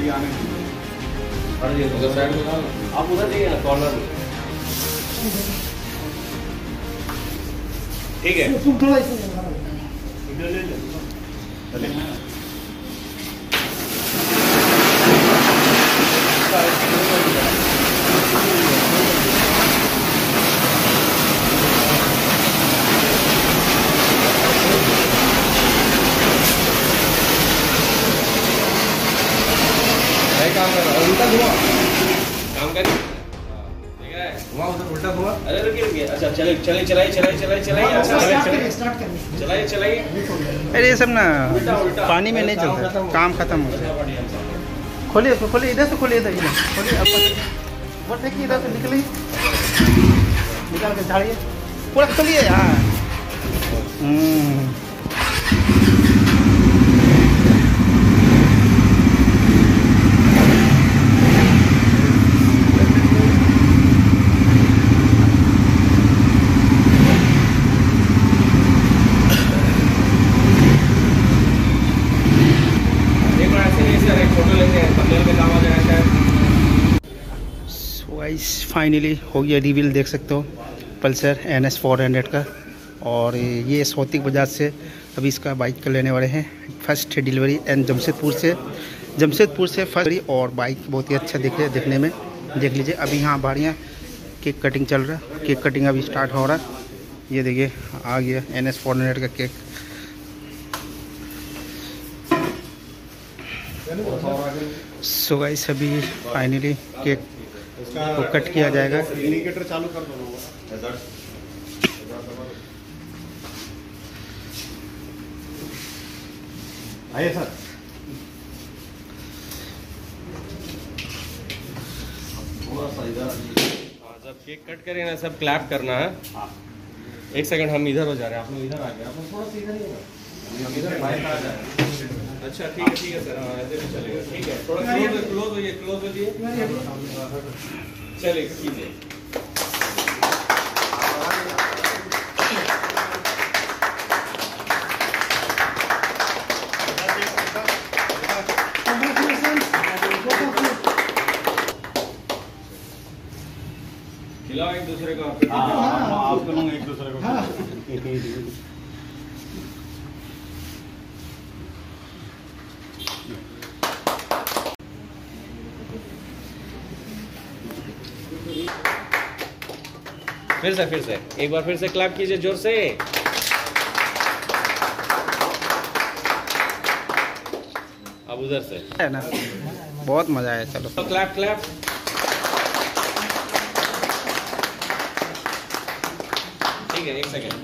Side में आप उधर जाइए ना कॉर्नर में। ठीक है तुम थोड़ा इसे काम कर रहा उल्टा घुमा काम करिए घुमा उधर उल्टा घुमा। अरे रुकिए रुकिए अच्छा चलिए चलिए चलाइए चलाइए चलाइए चलाइए अच्छा चलाइए चलाइए। अरे ये सब ना पानी में नहीं चलता, काम खत्म हो गया। खोलिए खोलिए इधर से खोलिए, इधर खोलिए वो देखिए इधर से निकलिए, निकाल के झाड़िए पूरा खोलिए यार। फाइनली हो गया रिवील, देख सकते हो पल्सर NS 400 का। और ये सौतिक बजाज से अभी इसका बाइक का लेने वाले हैं। फर्स्ट डिलीवरी एंड जमशेदपुर से फर्स्ट, और बाइक बहुत ही अच्छा देखने में, देख लीजिए। अभी यहाँ बाड़ियाँ केक कटिंग चल रहा है, केक कटिंग अभी स्टार्ट हो रहा है। ये देखिए आ गया NS 400 का केक। सो गाइस अभी फाइनली केक को कट किया जाएगा। इंडिकेटर चालू कर दो। आइए सर। जब केक कट करें ना सब क्लैप करना है। एक सेकंड हम इधर हो जा रहे हैं, आप लोग इधर आ गए, आप लोग थोड़ा सा इधर ही हो, हम इधर बाइक आ जाए। अच्छा ठीक है सर, हाँ ऐसे भी चलेगा। ठीक है थोड़ा क्लोज होइए चलिए कीजिए। खिलाओ एक दूसरे को, आप लोग एक दूसरे को। फिर से एक बार फिर से क्लैप कीजिए जोर से। अब उधर से है ना, बहुत मजा आया। चलो तो क्लैप ठीक है। एक सेकंड